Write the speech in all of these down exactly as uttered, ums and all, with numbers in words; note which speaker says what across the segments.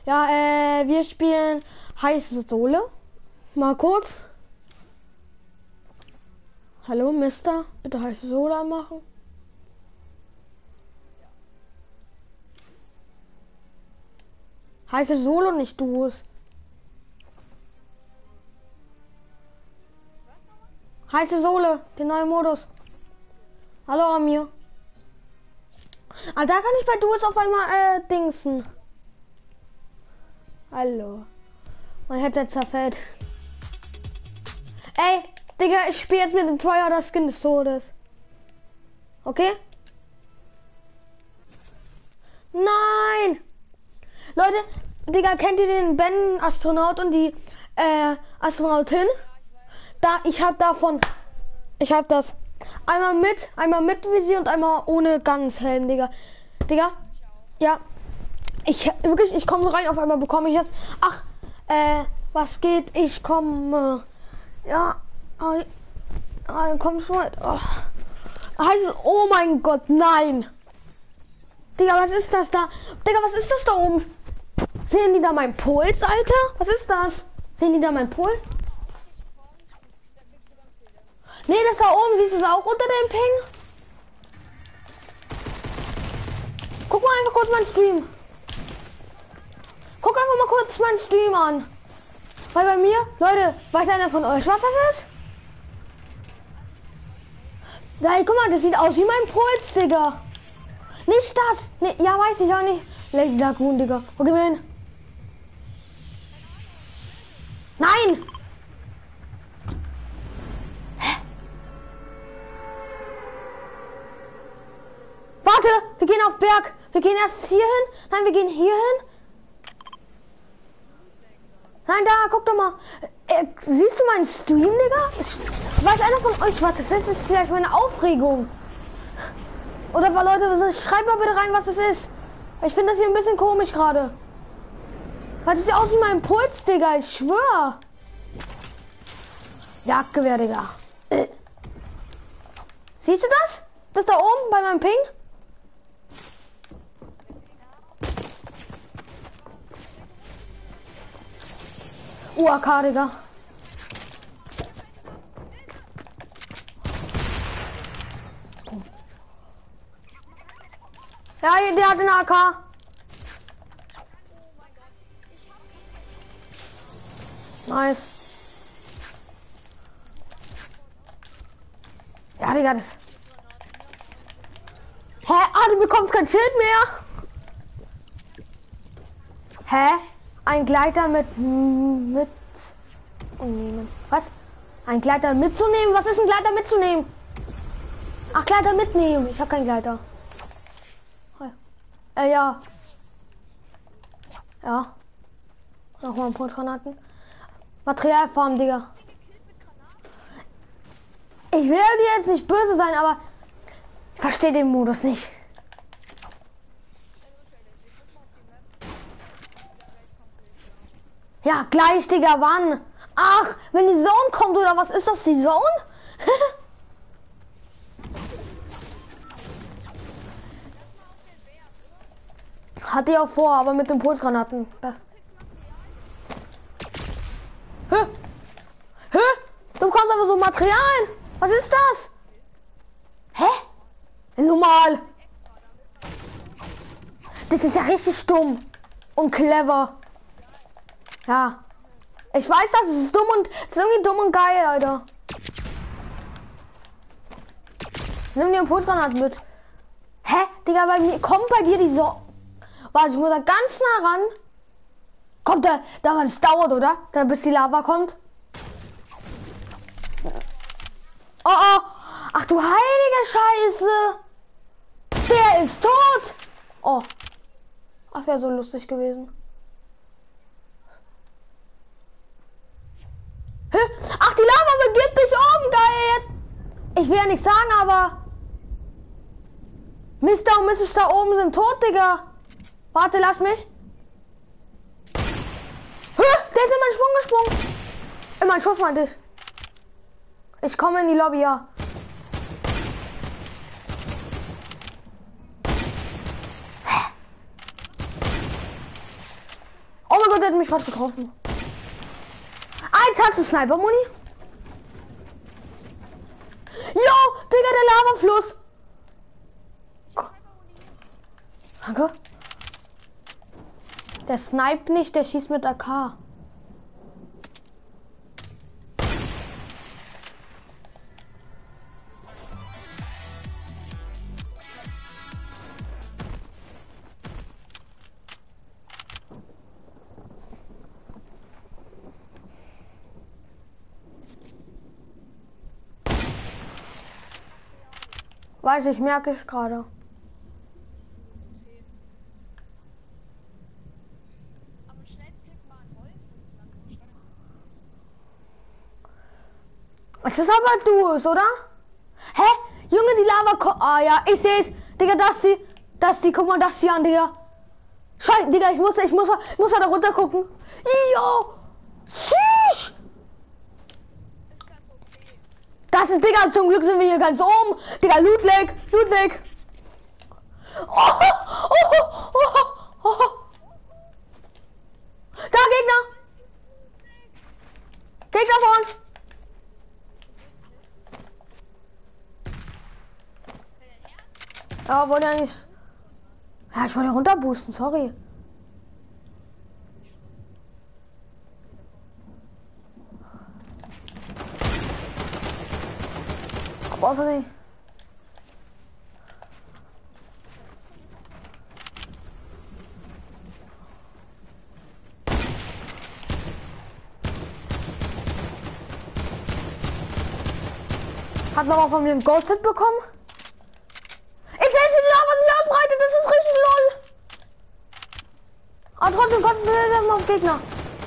Speaker 1: Ja, äh, wir spielen heiße Sohle. Mal kurz. Hallo, Mister. Bitte heiße Sohle anmachen. Heiße Solo, nicht Duos. Heiße Sohle, den neuen Modus. Hallo, Amir. Ah, da kann ich bei Duos auf einmal äh, dingsen. Hallo. Mein Headset zerfällt. Ey, Digga, ich spiele jetzt mit dem Teuer das Skin des Todes. Okay? Nein! Leute, Digga, kennt ihr den Ben Astronaut und die äh, Astronautin? Da, ich hab davon, ich hab das einmal mit, einmal mit Visier und einmal ohne Ganzhelm, Digga. Digga, ja, ich wirklich, ich komme so rein, auf einmal bekomme ich das. Ach, äh, was geht? Ich komme, ja, rein, komm schon. Oh. Heißt es, oh mein Gott, nein. Digga, was ist das da? Digga, was ist das da oben? Sehen die da meinen Puls, Alter? Was ist das? Sehen die da meinen Puls? Nee, das da oben, siehst du das auch unter dem Ping? Guck mal einfach kurz meinen Stream. Guck einfach mal kurz meinen Stream an. Weil bei mir, Leute, weiß einer von euch, was das ist? Nein, guck mal, das sieht aus wie mein Puls, Digga. Nicht das. Nee, ja, weiß ich auch nicht. Lazy Lagoon, Digga. Wo gehen wir hin? Nein! Hä? Warte! Wir gehen auf Berg. Wir gehen erst hier hin. Nein, wir gehen hier hin. Nein, da, guck doch mal. Äh, siehst du meinen Stream, Digga? Ich, weiß einer von euch, was das ist? Das ist vielleicht meine Aufregung. Oder war Leute, schreibt mal bitte rein, was das ist. Ich finde das hier ein bisschen komisch gerade. Weil das sieht aus wie mein Puls, Digga. Ich schwör. Jagdgewehr, Digga. Äh. Siehst du das? Das da oben bei meinem Ping? U A K, Digga. Ja, der hat eine A K. Nice. Ja, Digga, das. Hä? Ah, du bekommst kein Schild mehr. Hä? Ein Gleiter mit mit nehmen. Was? Ein Gleiter mitzunehmen? Was ist ein Gleiter mitzunehmen? Ach, Gleiter mitnehmen. Ich habe keinen Gleiter. Äh, ja. Ja. Nochmal ein Pulsgranaten. Materialfarm, Digga. Ich will dir jetzt nicht böse sein, aber ich verstehe den Modus nicht. Ja, gleich, Digga, wann? Ach, wenn die Zone kommt, oder was ist das, die Zone? Hatte ich auch vor, aber mit den Pulsgranaten. Hä? Hä? Du bekommst aber so Materialien. Was ist das? Hä? Normal. Das ist ja richtig dumm und clever. Ja. Ich weiß, das ist dumm und das ist irgendwie dumm und geil, Alter. Nimm dir einen Pulsgranaten mit. Hä? Digga, bei mir kommt bei dir die so. Warte, ich muss da ganz nah ran. Kommt der, da was dauert, oder? Da bis die Lava kommt. Oh oh. Ach du heilige Scheiße. Der ist tot. Oh. Ach, wäre so lustig gewesen. Hä? Ach, die Lava begibt dich um, geil jetzt. Ich will ja nichts sagen, aber Mister und Misses da oben sind tot, Digga. Warte, lass mich. Hä? Der ist in meinen Sprung gesprungen. In meinen Schuss meinte ich. Ich komme in die Lobby, ja. der hat mich fast getroffen. Eins hast du Sniper-Muni? Jo, Digga, der Lavafluss. Danke. Der sniped nicht, der schießt mit A K. Weiß ich, merke ich gerade. Es ist aber Duos, oder? Hä? Junge, die Lava kommt. Ah ja, ich sehe es. Digga, das die. Das die. Guck mal, das hier an, Digga. Scheiße, Digga, ich muss, ich muss, ich muss da runter gucken. Jo! Tschüss! Das ist, Digga, zum Glück sind wir hier ganz oben. Digga, Loot Lake, Loot Lake. Oh, oh, oh, oh, oh, oh. Da, Gegner. Gegner vor uns. Ja, wollte ja nicht. Ja, ich wollte runterboosten, sorry. Aber außerdem. Hat noch mal von mir einen Ghost-Hit bekommen? Ich sehe die Lava sich ausbreitet, das ist richtig lol. Aber trotzdem kommt der mal auf Gegner.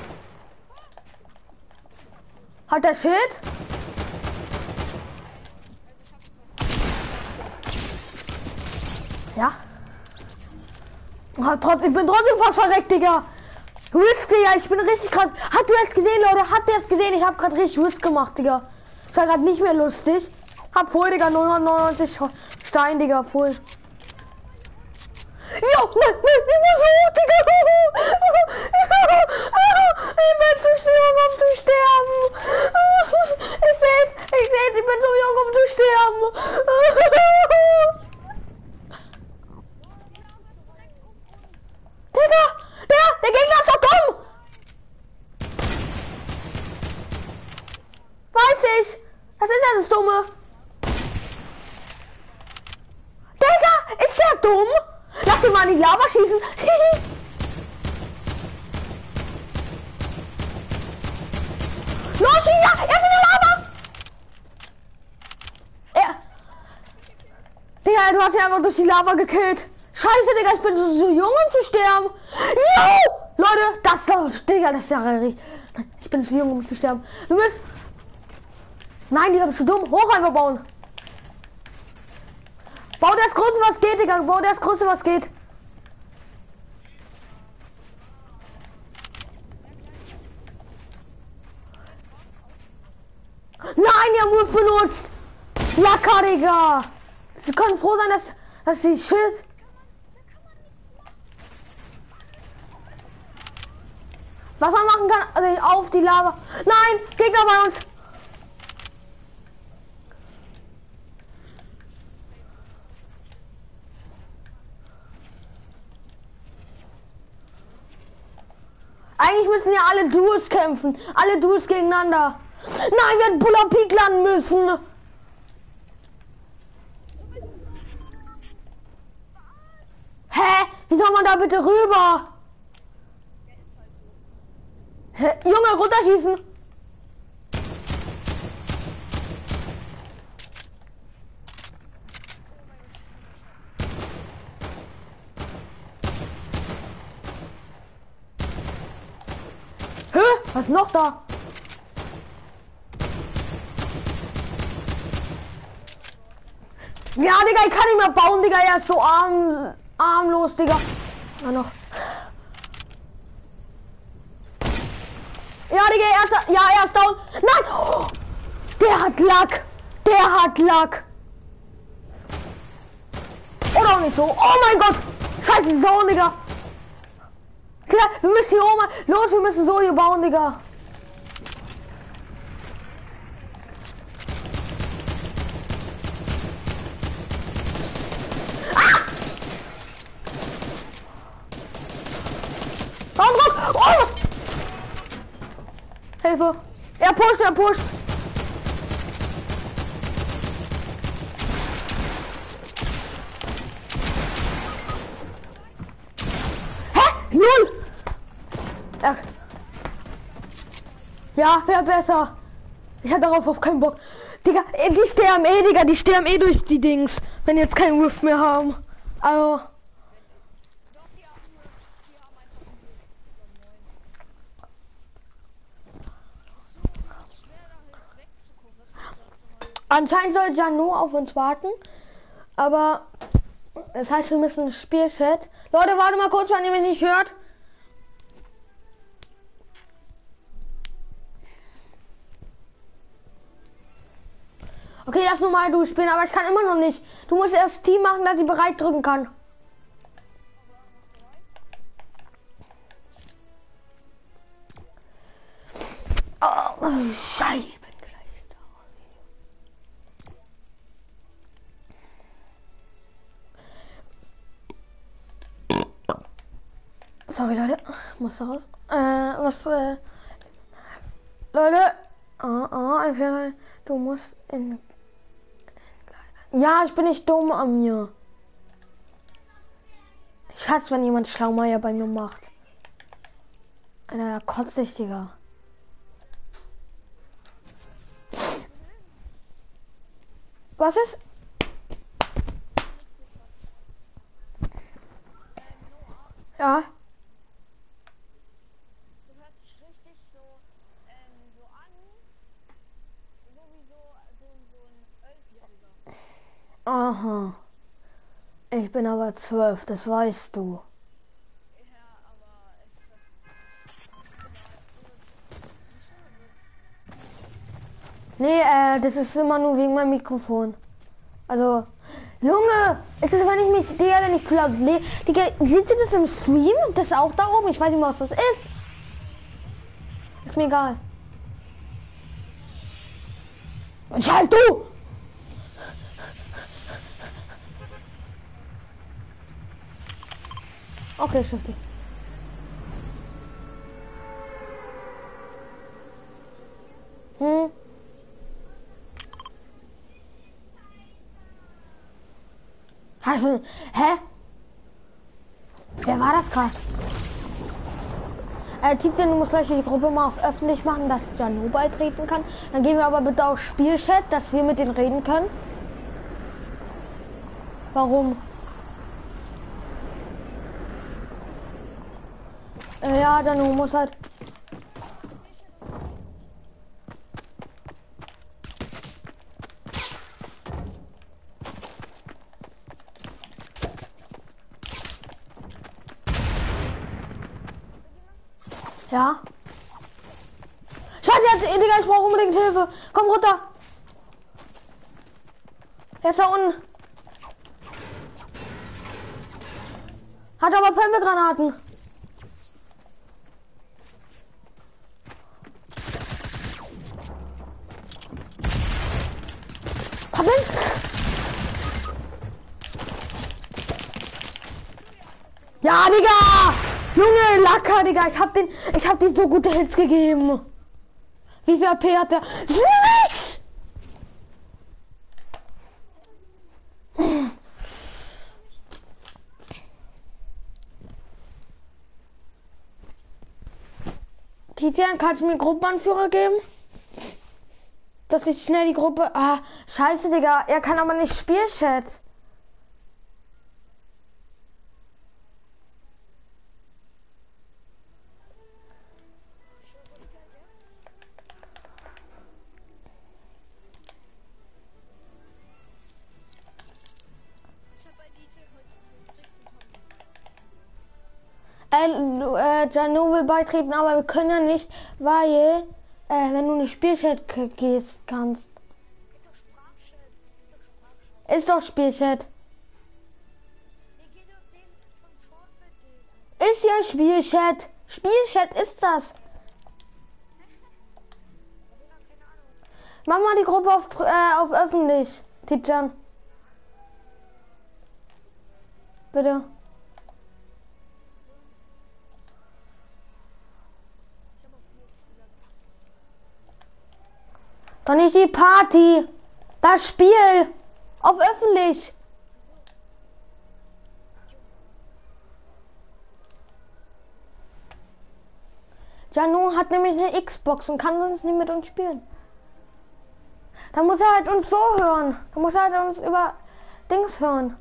Speaker 1: Hat der Schild? Ja. Aber trotzdem, ich bin trotzdem fast verreckt, Digga. Risk, Digga, ich bin richtig gerade. Habt ihr das gesehen, Leute? Habt ihr das gesehen? Ich habe gerade richtig Risk gemacht, Digga. Das war gerade nicht mehr lustig. Hab voll, Digga, neunhundertneunundneunzig Stein, Digga, voll. Jo, nein, nein, ich muss hoch, Digga. Ich bin zu jung, um zu sterben. Ich seh's, ich seh's, ich bin zu jung, um zu sterben. Digga, der, der Gegner ist doch dumm. Weiß ich. Das ist ja das Dumme. Digga, ist der dumm? Lass ihn mal in die Lava schießen. Los, ja, er ist in der Lava. Er. Digga, du hast ja einfach durch die Lava gekillt. Scheiße, Digga, ich bin so, so jung, um zu sterben. Jo! Leute, das ist doch, Digga, das ist ja richtig. Ich bin zu jung, um zu sterben. Du bist... Nein, Digga, bist du dumm? Hoch einfach bauen. Bau das Größte, was geht, Digga. Bau das Größte, was geht. Nein, die haben Wolf benutzt. Lacker, Digga. Sie können froh sein, dass, dass die Schild... Was man machen kann, also auf die Lava. Nein, Gegner bei uns. Eigentlich müssen ja alle Duos kämpfen. Alle Duos gegeneinander. Nein, wir hätten Buller Peak landen müssen. Hä? Wie soll man da bitte rüber? Hä? Junge, runterschießen. Hä? Was ist noch da? Ja, Digga, ich kann nicht mehr bauen, Digga. Er ist so arm, armlos, Digga. Na noch. Ja, Digga, er ist, ja, er ist down. Nein! Oh, der hat Lack. Der hat Lack. Oder auch nicht so. Oh mein Gott. Scheiße, so, Digga. Klar, wir müssen hier oben. Los, wir müssen so hier bauen, Digga. Ah! Warum drauf? Oh! Hilfe. Er pusht, er pusht. Null! Ja, ja wäre besser. Ich hatte darauf auf keinen Bock. Digga, die sterben eh, Digga, die sterben eh durch die Dings, wenn jetzt keinen Rift mehr haben. Also. Anscheinend soll Jano auf uns warten, aber das heißt, wir müssen ein Spielchat. Leute, warte mal kurz, wenn ihr mich nicht hört. Okay, lass nur mal durchspielen, aber ich kann immer noch nicht. Du musst erst Team machen, dass ich bereit drücken kann. Oh, Scheiße. Sorry, Leute. Muss raus. Äh, was, äh. Leute. Oh, oh, einfach. Du musst in. Ja, ich bin nicht dumm an mir. Ich hasse, wenn jemand Schlaumeier bei mir macht. Alter, kotzt dich, Digga. Was ist? Ja.
Speaker 2: Du hörst dich richtig so, ähm, so an, so wie so, so, so ein Elfjähriger.
Speaker 1: Aha. Ich bin aber zwölf, das weißt du.
Speaker 2: Ja, aber es ist das nicht.
Speaker 1: Nee, äh, das ist immer nur wegen meinem Mikrofon. Also, Junge, ist es, wenn ich mich, Digga, wenn ich zu laut sehe, Digga, seht ihr das im Stream? Das ist auch da oben, ich weiß nicht mehr, was das ist. Ist mir egal. Schalt du! Okay, Schifte. Hm? Hast du, hä? Wer war das gerade? Äh, Tizian, du musst gleich die Gruppe mal auf öffentlich machen, dass Janu beitreten kann. Dann gehen wir aber bitte auf Spielchat, dass wir mit denen reden können. Warum? Äh, ja, Janu muss halt. Ja. Scheiße, jetzt, Digga, ich brauche unbedingt Hilfe. Komm runter. Er ist da unten. Hat aber Pemmelgranaten. Pappen? Ja, Digga! Junge, Lacker, Digga, ich hab den, ich hab dir so gute Hits gegeben. Wie viel A P hat der? Nichts! Tizian, kannst du mir Gruppenanführer geben? Dass ich schnell die Gruppe... Ah, scheiße, Digga, er kann aber nicht Spielchat. Äh, du, äh, Janu will beitreten, aber wir können ja nicht, weil, äh, wenn du nicht Spielchat gehst, kannst. Ist doch Spielchat. Ist ja, Digga, Spielchat. Spielchat ist das. Mach mal die Gruppe auf, äh, auf öffentlich. Tijan. Bitte. Doch nicht die Party. Das Spiel. Auf öffentlich. Janu hat nämlich eine Xbox und kann sonst nicht mit uns spielen. Da muss er halt uns so hören. Da muss er halt uns über Dings hören.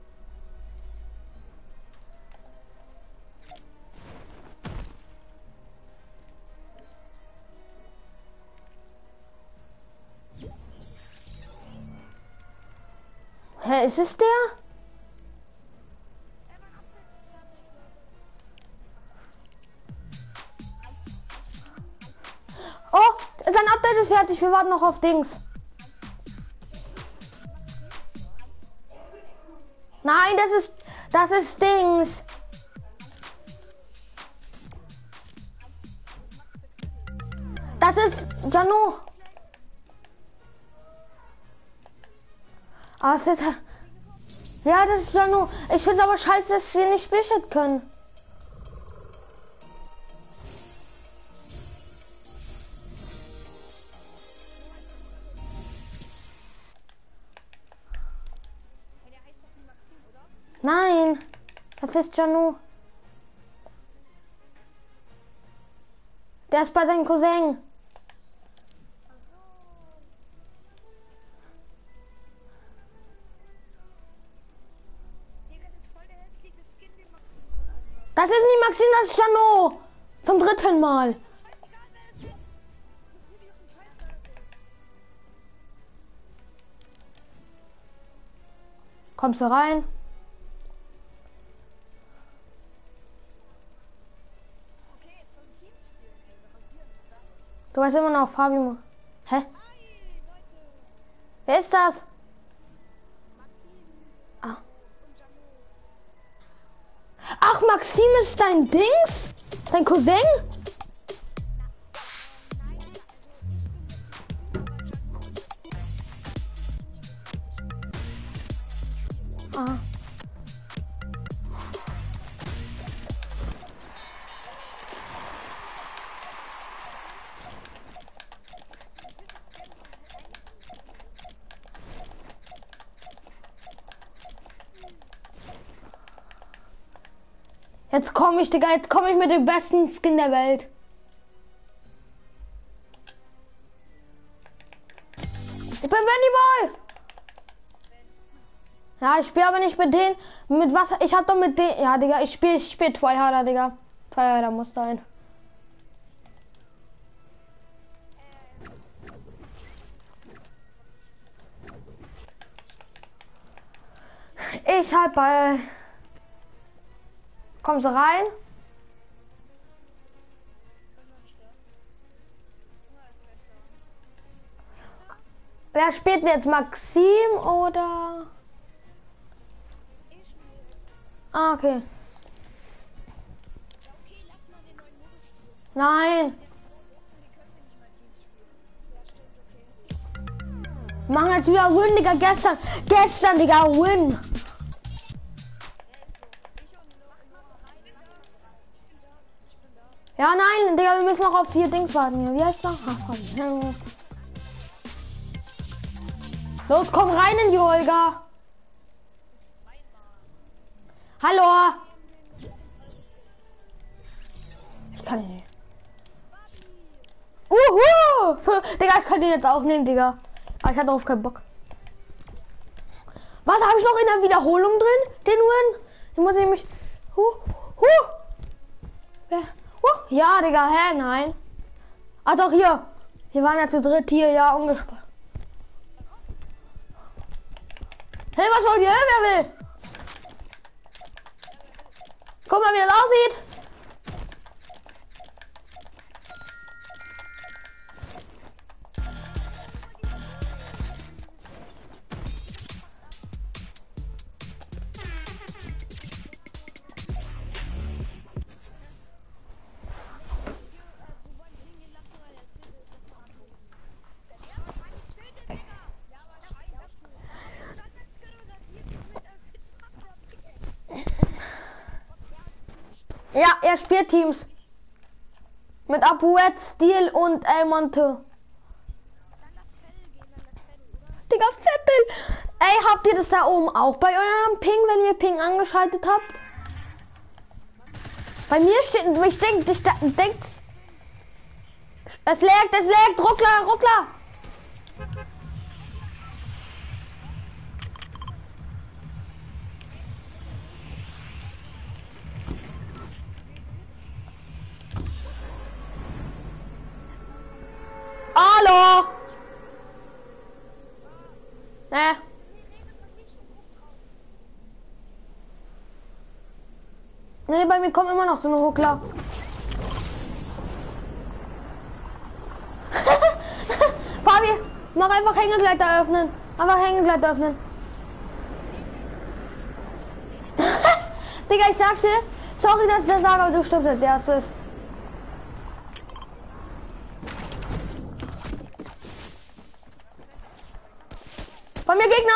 Speaker 1: Hä, ist es der? Oh, sein Update ist fertig. Wir warten noch auf Dings. Nein, das ist das ist Dings. Das ist Janu. Ah, es ist ja, das ist Janu. Ich finde aber scheiße, dass wir nicht Spielchat können. Nein, das ist Janu. Der ist bei seinem Cousin. Das ist nicht Maxim, das ist Janu. Zum dritten Mal. Kommst du rein? Du weißt immer noch Fabio. Hä? Wer ist das? Ah. Ach, Maxim ist dein Dings? Dein Cousin? Ah. Jetzt komme ich, Digga, jetzt komme ich mit dem besten Skin der Welt. Ich bin Benny Boy. Ja, ich spiele aber nicht mit denen. Mit was? Ich hab doch mit denen. Ja, Digga, ich spiele ich spiel Tryharder, Digga. Tryharder muss sein. Ich halt bei. Kommst du rein? Wer spielt denn jetzt? Maxim oder? Ah, okay. Nein. Machen jetzt wieder Win, Digga. Gestern. Gestern, Digga, Win. Ja, nein, Digga, wir müssen noch auf vier Dings warten hier. Wie heißt das? Los, komm rein in die Olga. Hallo. Ich kann nicht. Uhu. Für, Digga, ich kann den jetzt aufnehmen, Digga. Aber ich hatte darauf keinen Bock. Was habe ich noch in der Wiederholung drin? Den Win? Den muss ich nämlich. Huh, huh. Ja. Uh, ja, Digga, hä? Nein. Ah, doch, hier. Wir waren ja zu dritt hier, ja, ungesprochen. Hey, was wollt ihr? Wer will? Guck mal, wie das aussieht. Ja, er spielt Teams. Mit Abuet, Steel und El Monte.
Speaker 2: Dann das Fell gehen, dann das Fell, oder?
Speaker 1: Digga, Vettel. Ey, habt ihr das da oben auch bei eurem Ping, wenn ihr Ping angeschaltet habt? Bei mir steht, ich denke, ich denke, es leckt, es leckt, Ruckler, Ruckler. Hallo. Ne. Nee, bei mir kommt immer noch so eine Ruckler. Fabi, mach einfach Hängegleiter öffnen. Einfach Hängegleiter öffnen. Digga, ich sag's dir, sorry, dass ich das sage, aber du stirbst als erstes. Von mir Gegner!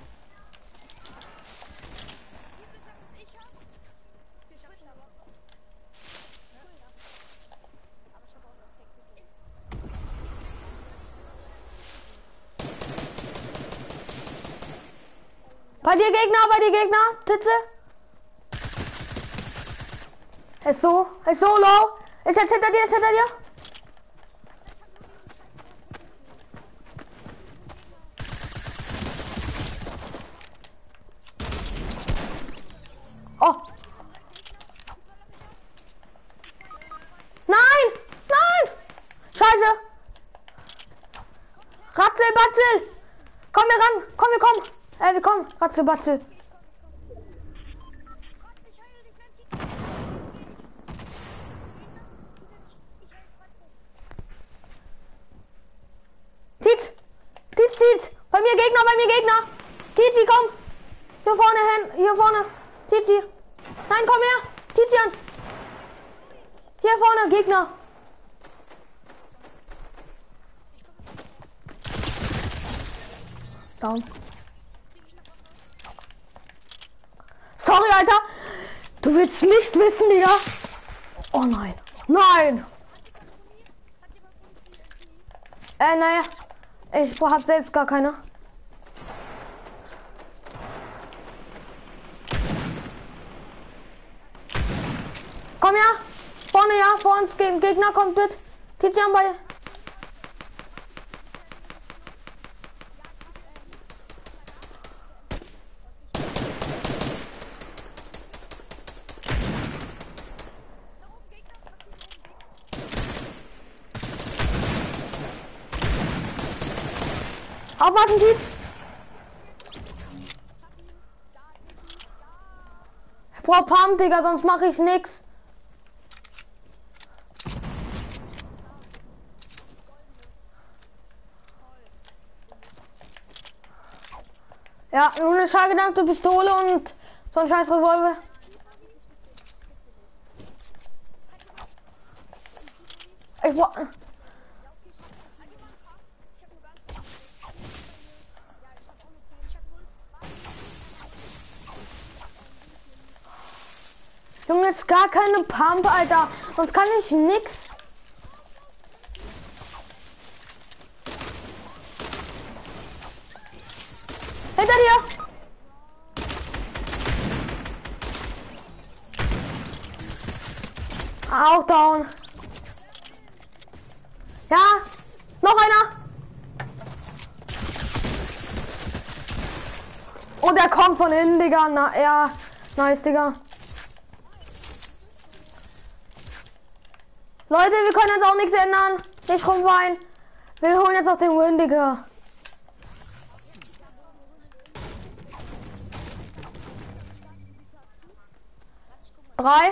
Speaker 1: Bei dir Gegner, bei dir Gegner, Titze. Ist so, ist so low. Ist jetzt hinter dir, ist hinter dir. Oh. Nein, nein. Scheiße. Ratzel, Batzel. Komm wir ran, komm, wir kommen. Ey, wir kommen. Ratzel, Batzel. Tiz, Tiz, Tiz. Bei mir Gegner, bei mir Gegner. Tizi, komm. Hier vorne hin, hier vorne. Tizi. Nein, komm her. Tizian. Hier vorne, Gegner. Down. Sorry, Alter. Du willst nicht wissen, Digga. Oh nein. Nein. Äh, naja. Ich hab selbst gar keine. Komm ja. Vorne, ja. Vor uns Ge Gegner kommt mit. Tizian bei. Aufpassen, Tiz. Ich brauch Pump, Digga, sonst mache ich nix. Ja, nur eine schallgedämpfte Pistole und so ein scheiß Revolver. Ich brauch... Junge, ist gar keine Pump, Alter. Sonst kann ich nix. Hinter dir. Auch down. Ja, noch einer. Und er kommt von innen, Digga. Na ja, nice, Digga. Leute, wir können jetzt auch nichts ändern. Nicht rumweinen. Wir holen jetzt auch den Win, Digga. Drei.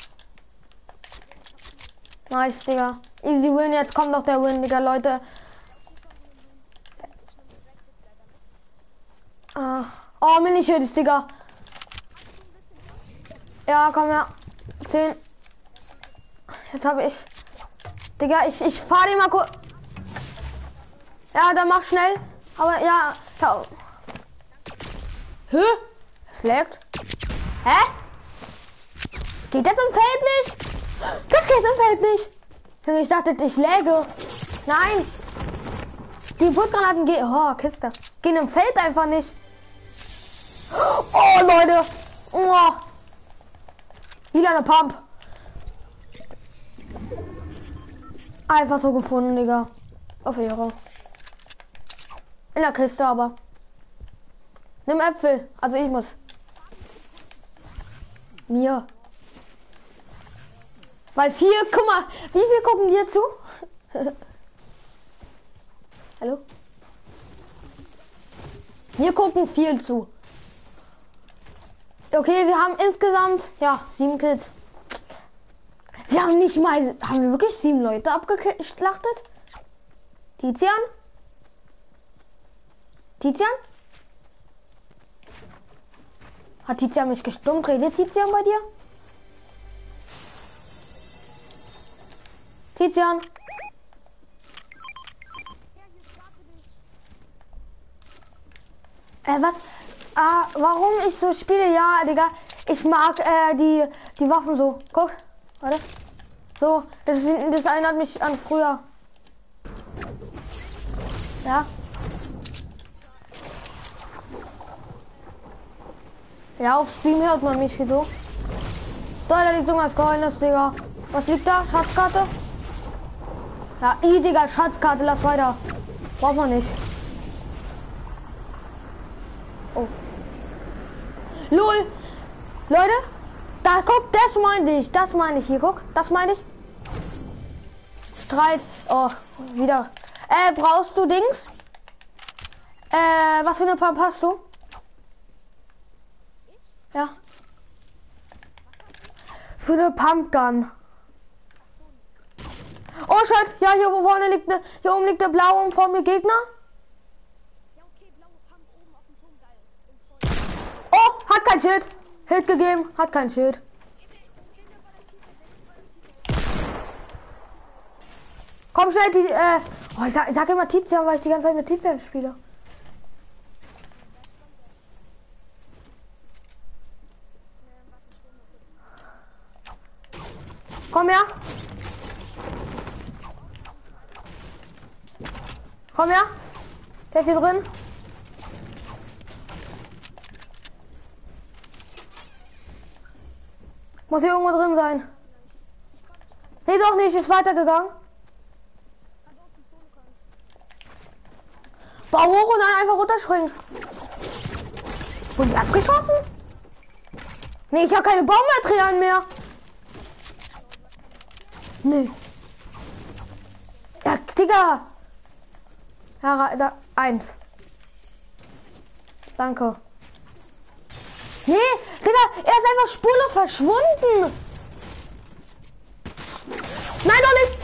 Speaker 1: Nice, Digga. Easy Win. Jetzt kommt doch der Win, Digga, Leute. Ah. Oh, Mini-Schild, Digga. Ja, komm her. Zehn. Jetzt habe ich. Digga, ich, ich fahre die mal kurz. Ja, dann mach schnell. Aber ja. ja. Hä? Es leckt. Hä? Geht das im Feld nicht? Das geht im Feld nicht. Junge, ich dachte, ich läge. Nein. Die Brückgranaten gehen. Oh, Kiste. Gehen im Feld einfach nicht. Oh, Leute. Oh. Wieder eine Pump. Einfach so gefunden, Digga. Auf Ehre. In der Kiste aber. Nimm Äpfel. Also ich muss. Mir. Bei vier, guck mal. Wie viel gucken dir zu? Hallo? Wir gucken viel zu. Okay, wir haben insgesamt, ja, sieben Kills. Wir haben nicht mal, haben wir wirklich sieben Leute abgeschlachtet? Tizian? Tizian? Hat Tizian mich gestummt? Redet Tizian bei dir? Tizian? Äh, was? Ah, warum ich so spiele? Ja, Digga. Ich mag äh, die, die Waffen so. Guck. Warte. So. Das, das erinnert mich an früher. Ja. Ja, auf Stream hört man mich wie so. So, da liegt irgendwas Goldenes, Digga. Was liegt da? Schatzkarte? Ja, i, Digga, Schatzkarte, lass weiter. Braucht man nicht. Oh. Lol. Leute, da guck, das meine ich. Das meine ich hier, guck. Das meine ich. Streit. Oh, wieder. Äh, brauchst du Dings? Äh, was für eine Pump hast du? Ja. Für eine Pumpgun. Oh, Schatz. Ja, hier vorne liegt ne, hier oben liegt der blaue und vor mir Gegner. Oh, hat kein Schild. Hit gegeben, hat kein Schild. Komm schnell, die, äh, oh, ich sag, ich sag immer Tizian, weil ich die ganze Zeit mit Tizian spiele. Komm her. Komm her. Der ist hier drin. Muss hier irgendwo drin sein. Nee, doch nicht. Ist weitergegangen. Bau hoch und dann einfach runterspringen. Wurde ich abgeschossen? Nee, ich habe keine Baumaterialien mehr. Nee. Ja, Digga. Ja, da, eins. Danke. Nee, Digga, er ist einfach spurlos verschwunden. Nein, doch nicht.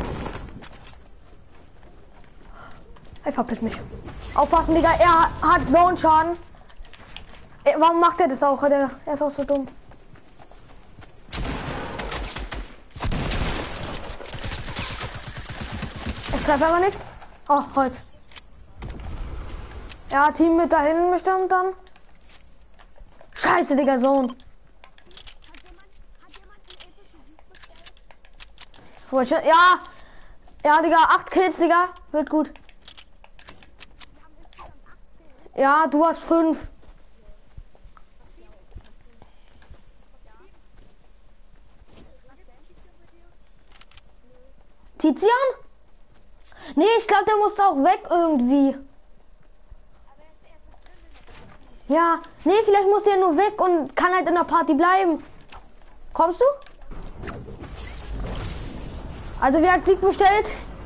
Speaker 1: Er verpisst mich. Aufpassen, Digga, er hat so einen Schaden. Warum macht er das auch? Der, er ist auch so dumm. Ich treffe aber nichts. Oh, Holz. Ja, Team mit dahin bestimmt dann. Scheiße, Digga, Sohn. Ja. Ja, Digga, acht Kills, Digga. Wird gut. Ja, du hast fünf. Tizian? Nee, ich glaube, der muss auch weg irgendwie. Ja, nee, vielleicht muss der nur weg und kann halt in der Party bleiben. Kommst du? Also wer hat Sieg bestellt?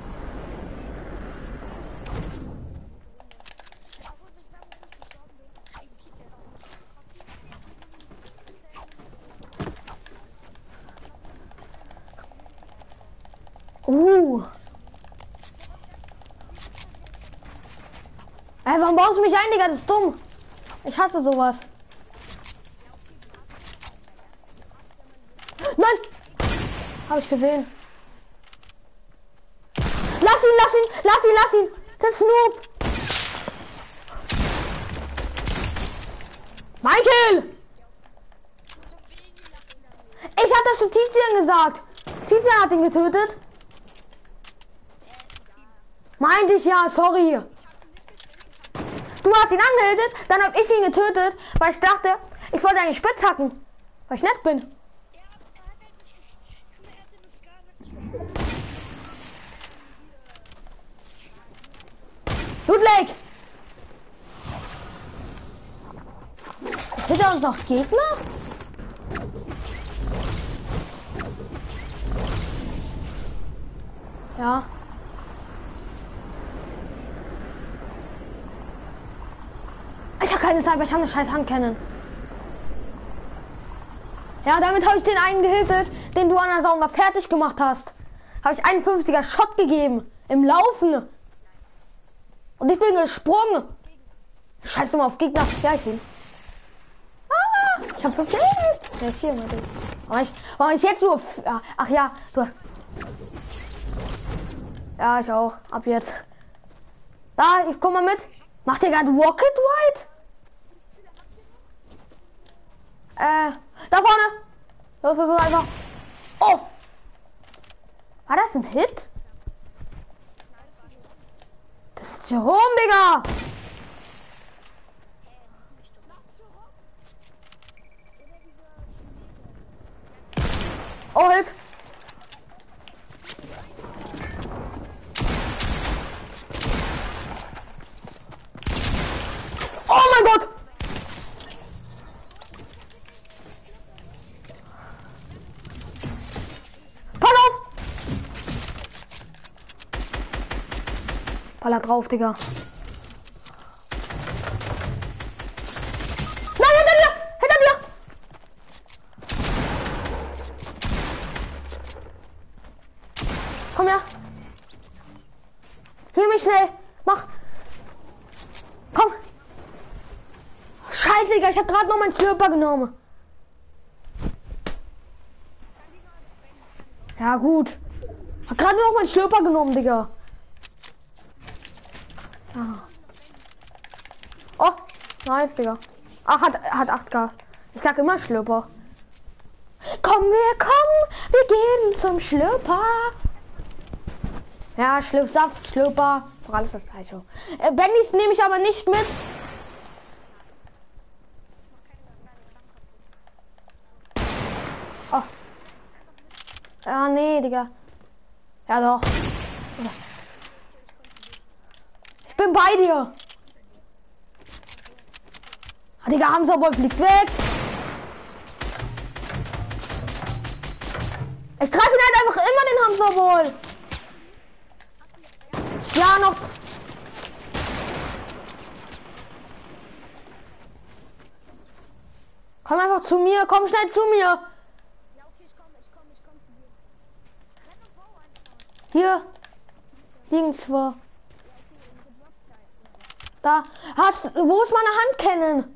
Speaker 1: Uh. Ey, warum baust du mich ein, Digga? Das ist dumm. Ich hasse sowas. Nein! Habe ich gesehen. Lass ihn, lass ihn, lass ihn, lass ihn. Das ist Noob. Michael! Ich ich hab das zu Tizian gesagt. Tizian hat ihn getötet. Meinte ich ja, sorry. Du hast ihn angehittet, dann hab ich ihn getötet, weil ich dachte, ich wollte eigentlich spitz hacken, weil ich nett bin.
Speaker 2: Ja, er hat halt nicht gesch- guck mal, er hatte das gar nicht.
Speaker 1: Loot Lake! Sind da uns noch Gegner? Ja. Ich habe keine Zeit, weil ich habe eine scheiß Handcannon. Ja, damit habe ich den einen gehittet, den du an der Sauna fertig gemacht hast. Habe ich einundfünfziger Shot gegeben. Im Laufen. Und ich bin gesprungen. Scheiß mal auf Gegner. Ja, ich bin. Ah, ich hab fünf Leben. Ja, vier mal. Warum ich, warum ich jetzt nur... Ach ja, so. Ja, ich auch. Ab jetzt. Da, ich komm mal mit. Macht ihr gerade Rocket Ride? Äh, da vorne. Los, los, los, einfach. Oh. War das ein Hit? Das ist Jerome, Digga. Oh, Hit. Oh mein Gott. Pass auf. Baller drauf, Digga. Nein, hinter dir! Hinter dir! Komm her! Heal mich schnell! Mach! Komm! Scheiße, Digga, ich hab gerade noch meinen Slurper genommen. Ja, gut. Hab gerade noch meinen Slurper genommen, Digga. Ah. Oh, nice, Digga. Ach, hat, hat acht K. Ich sag immer Schlürper. Komm, wir kommen, wir gehen zum Schlürper. Ja, Schlürpsaft, Schlürper, doch alles das gleiche. Äh, Bennys nehme ich aber nicht mit. Oh. Ja, nee, Digga. Ja, doch. Ich bin bei dir. Ah, Digga, Hamsterboy fliegt weg. Ich treffe ihn halt einfach immer den Hamsterboy. Ja, noch. Komm einfach zu mir, komm schnell zu mir.
Speaker 2: Ja, okay, ich komme, ich komme, ich komme zu dir. Renn und bau einfach.
Speaker 1: Hier liegen zwei. Da hast, wo ist meine Handcannon?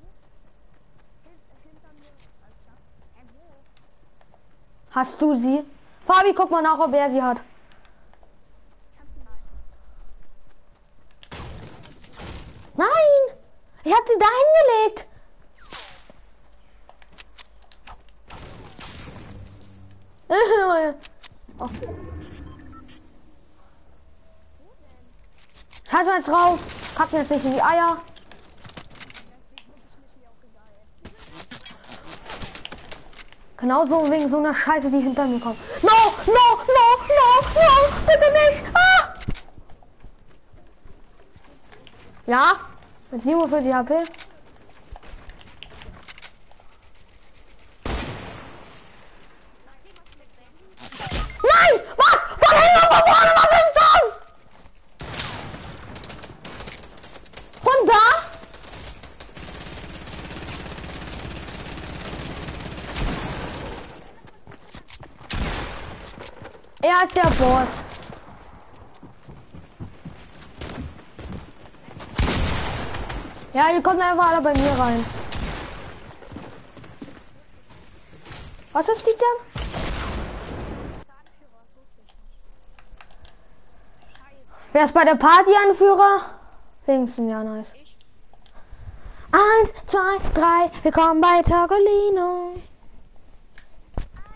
Speaker 1: Hast du sie? Fabi, guck mal nach, ob er sie hat. Nein, ich habe sie da hingelegt. Oh. Scheiß mal jetzt drauf. Kack mir jetzt nicht in die Eier. Genauso wegen so einer Scheiße, die hinter mir kommt. No, no, no, no, no, bitte nicht. Ah! Ja, mit siebenundvierzig H P. Nein! Was? Von hinten von vorne, was ist das? Von da? Er ist der Boss. Ja, ihr kommt einfach alle bei mir rein. Was ist die denn? Wer ist bei der Partyanführer? Wenigstens, ja, nice. Eins, zwei, drei, wir kommen bei Togolino.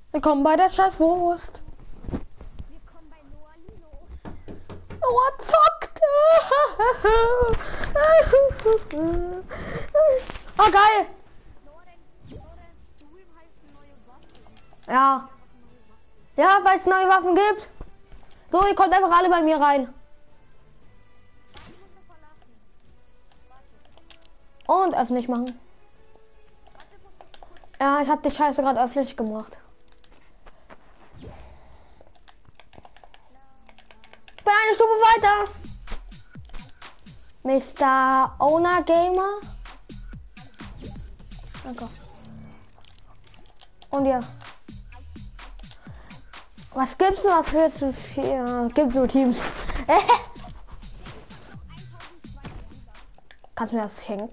Speaker 1: Willkommen bei der Scheißwurst.
Speaker 2: Wir kommen bei Noah Lilo.
Speaker 1: Noah zockt. Oh, geil.
Speaker 2: Noah, dein, Noah, dein Stream heißt neue Waffen.
Speaker 1: Ja.
Speaker 2: Was neue Waffen.
Speaker 1: Ja, weil es neue Waffen gibt. So, ihr kommt einfach alle bei mir rein.
Speaker 2: Ich muss noch verlassen. Warte.
Speaker 1: Und öffentlich machen.
Speaker 2: Warte, ich muss noch kurz.
Speaker 1: Ja, ich hab die Scheiße gerade öffentlich gemacht. Ich bin eine Stufe weiter. Mister Owner Gamer. Danke. Und ja. Was gibt's denn, was für zu viel? Gibt nur Teams. Kannst du mir das schenken?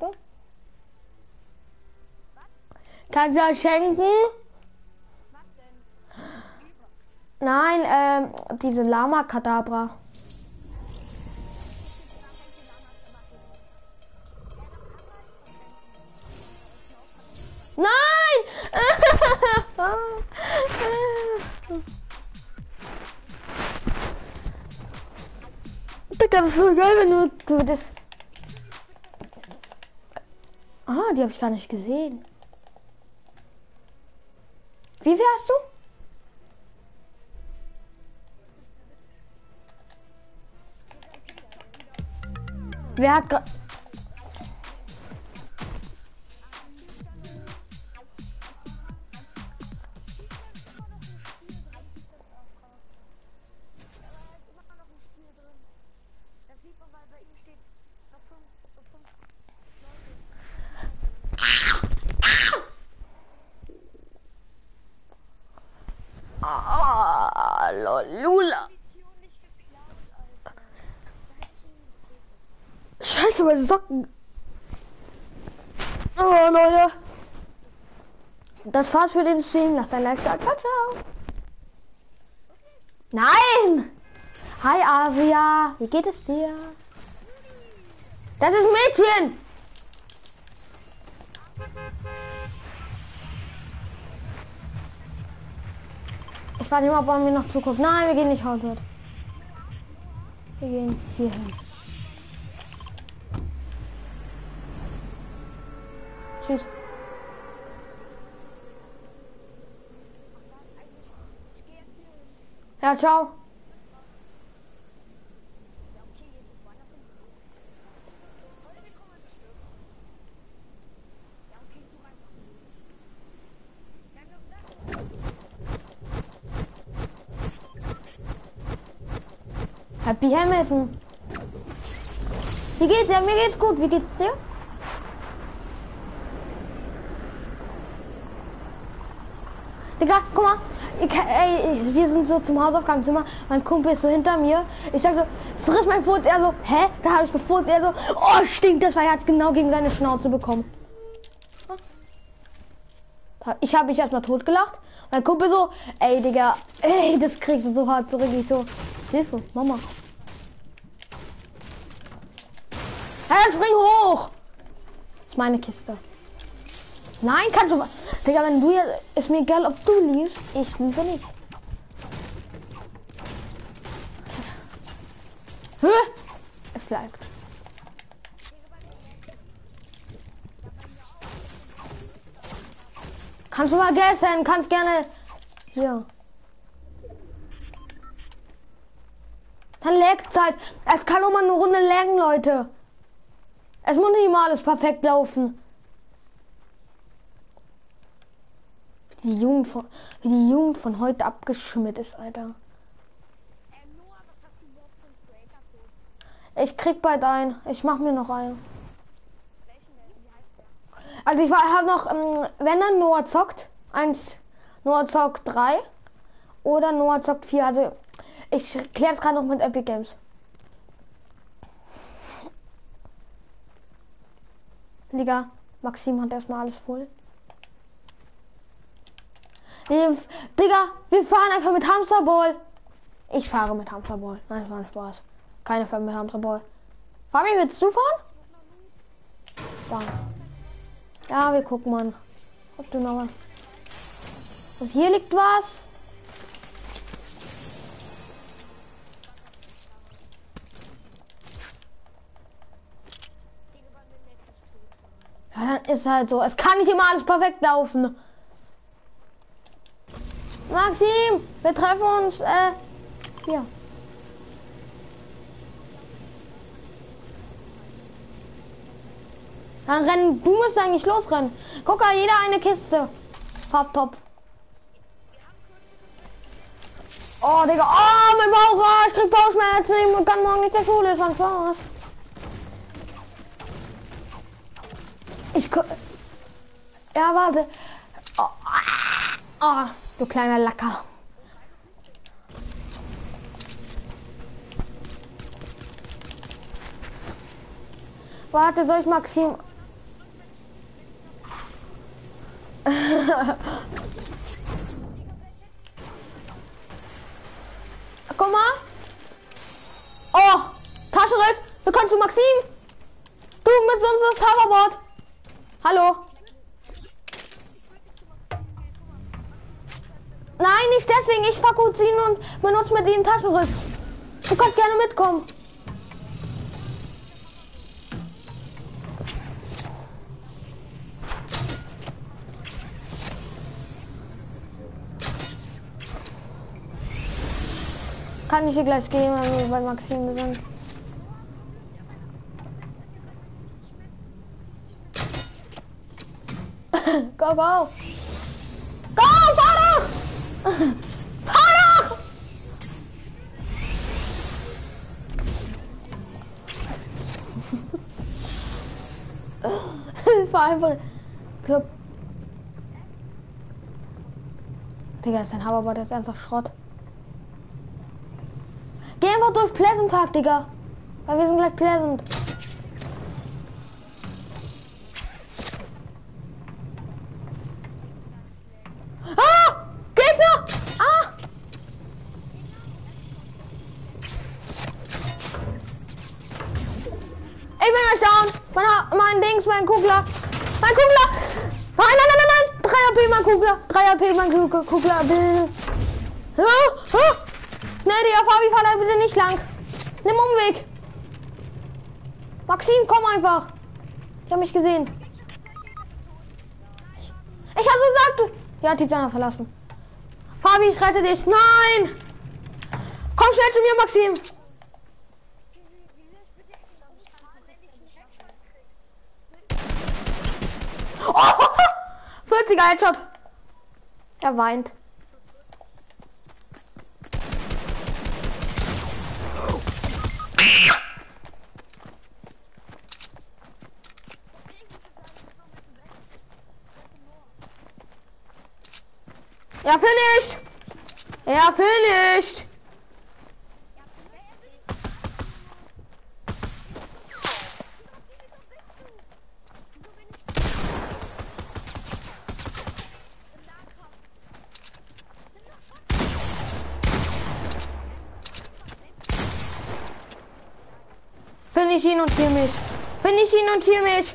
Speaker 1: Kannst du das schenken?
Speaker 2: Was denn?
Speaker 1: Nein, ähm, diese Lama Kadabra. Nein! Digga, das ist so geil, wenn du, du das. Ah, die habe ich gar nicht gesehen. Wie viel hast du? Wer hat gerade. Ah, Lolula. Scheiße, meine Socken. Oh, Leute. Das war's für den Stream. Lasst ein Like da. Ciao, ciao. Nein! Hi, Asia. Wie geht es dir? Das ist Mädchen. Ich warte mal, ob er mir noch zuguckt. Nein, wir gehen nicht raus. Wir gehen hier hin. Tschüss. Ja, ciao. Happy Hamilton. Wie geht's dir? Mir geht's gut. Wie geht's dir? Digga, guck mal. Ich, ey, wir sind so zum Hausaufgabenzimmer. Mein Kumpel ist so hinter mir. Ich sag so, friss mein Furz. Er so, hä? Da habe ich gefurzt. Er so, oh, stinkt das, weil er hat's genau gegen seine Schnauze bekommen. Ich habe mich erstmal totgelacht. Mein Kumpel so, ey, Digga, ey, das kriegst du so hart zurück. Ich so, Hilfe, Mama. Hey, dann spring hoch! Das ist meine Kiste. Nein, kannst du. Digga, wenn du jetzt. Ist mir egal, ob du liebst. Ich liebe nicht. Hä? Es bleibt. Kannst du vergessen, kannst gerne. Hier. Dann laggt halt. Es kann auch mal eine Runde laggen, Leute. Es muss nicht mal alles perfekt laufen. Wie die Jugend von, wie die Jugend von heute abgeschimmelt ist, Alter. Ich krieg bald ein. Ich mach mir noch einen. Also ich habe noch, ähm, wenn dann Noah zockt, eins, Noah zockt drei oder Noah zockt vier. Also ich kläre es gerade noch mit Epic Games. Digga, Maxim hat erstmal alles voll. Wir, Digga, wir fahren einfach mit Hamsterball. Ich fahre mit Hamsterball. Nein, das war ein Spaß. Keine Fahrt mit Hamsterball. Fabi, willst du fahren? Da. Ja, wir gucken mal. Ob du noch was. Was hier liegt was? Ja, dann ist halt so. Es kann nicht immer alles perfekt laufen. Maxim, wir treffen uns, äh, hier. Dann rennen, du musst eigentlich losrennen. Guck mal, jeder eine Kiste. Top. Oh, Digga, oh, mein Bauch, oh, ich krieg Bauchschmerzen und kann morgen nicht zur Schule fahren. Spaß. Ich ja, warte. Oh, oh, du kleiner Lacker. Warte, soll ich Maxim... Guck mal. Oh, Taschenriss. Du kannst du Maxim. Du mit uns das Hoverboard. Hallo. Nein, nicht deswegen. Ich fahr gut ziehen und benutze mit ihm Taschenriss. Du kannst gerne mitkommen. Kann ich hier gleich gehen, wenn wir bei Maxim sind. Go, go! Go, fahr doch! Fahr doch! Fahr einfach. Club. Digga, ist dein Hoverboard jetzt einfach Schrott. Geh einfach durch Pleasant Park, Digga. Weil wir sind gleich Pleasant. Ah! Gegner! Ah! Ich bin euch down. Mein, mein Dings, mein Kugler. Mein Kugler! Nein, nein, nein, nein, nein! drei A P, mein Kugler. drei A P, mein Kugler. Kugler. Ah, ah. Schnell, Digga, Fabi, fahr da bitte nicht lang. Nimm Umweg. Maxim, komm einfach. Ich hab mich gesehen. Ich, ich hab gesagt. Ja, Tiziana verlassen. Fabi, ich rette dich. Nein. Komm schnell zu mir, Maxim. Oh, vierziger Headshot. Er weint. Ja, finished! Ja, finished! Finish ihn und hier mich! Finish ihn und hier mich!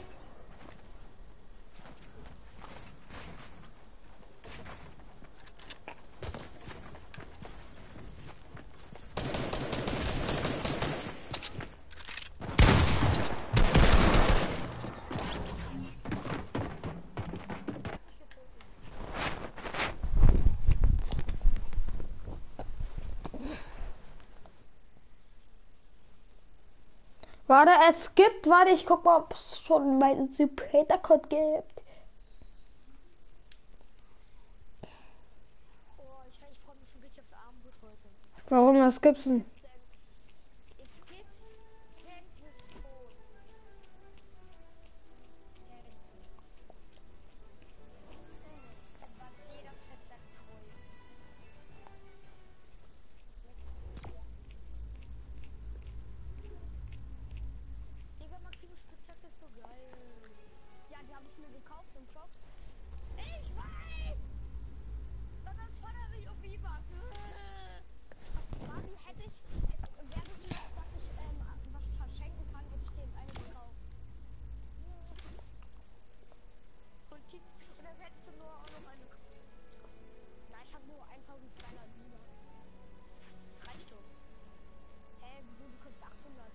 Speaker 1: Warte, es gibt, warte, ich guck mal, ob es schon meinen Superator-Code gibt.
Speaker 2: Oh, ich, ich freue mich schon richtig aufs Abendbrot heute.
Speaker 1: Warum, was gibt's denn?
Speaker 2: Es gibt Zentriston. Was jeder verzagt treu. Digga, Maxime Spitzhacke ist so geil. Ja, die habe ich mir gekauft im Shop. Ich weiß! Weil mein Vater will auf eBay. Barbie hätte ich, wäre das nicht, dass ich ähm, was verschenken kann, hätte ich dir jetzt eine gekauft. Und die, dann hättest du nur auch noch eine. ich habe nur eintausendzweihundert Monax. Reicht doch. Hä, wieso? Du kostet achthundert.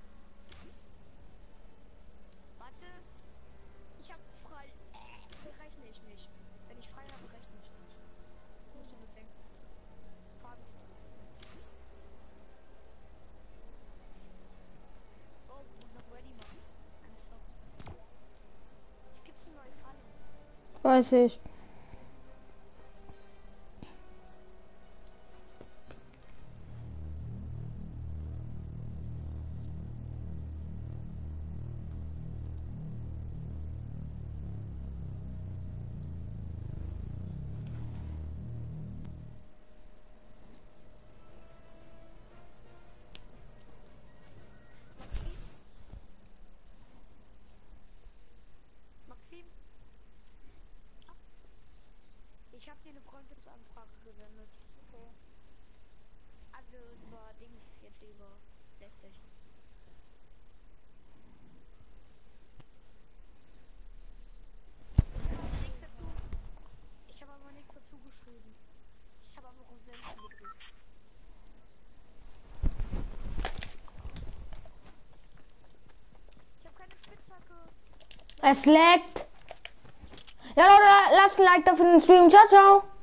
Speaker 2: Warte. Ich hab frei. Äh, rechne ich nicht. Wenn ich frei habe, rechne ich nicht. Das musst du bedenken. Fahrgefühl. Oh, muss noch ready machen. Ein Stop. Es gibt so neue Fallen.
Speaker 1: Weiß ich.
Speaker 2: Maxim? Ich habe dir eine Freundesanfrage gesendet. Okay. Also über Dings jetzt über PlayStation. Ich habe aber nichts dazu. Ich habe aber nichts dazu geschrieben. Ich habe aber auf Senden gedrückt. Ich habe keine Spitzhacke.
Speaker 1: Es leckt. Ja, Leute, lasst ein Like da für den Stream. Ciao, ciao.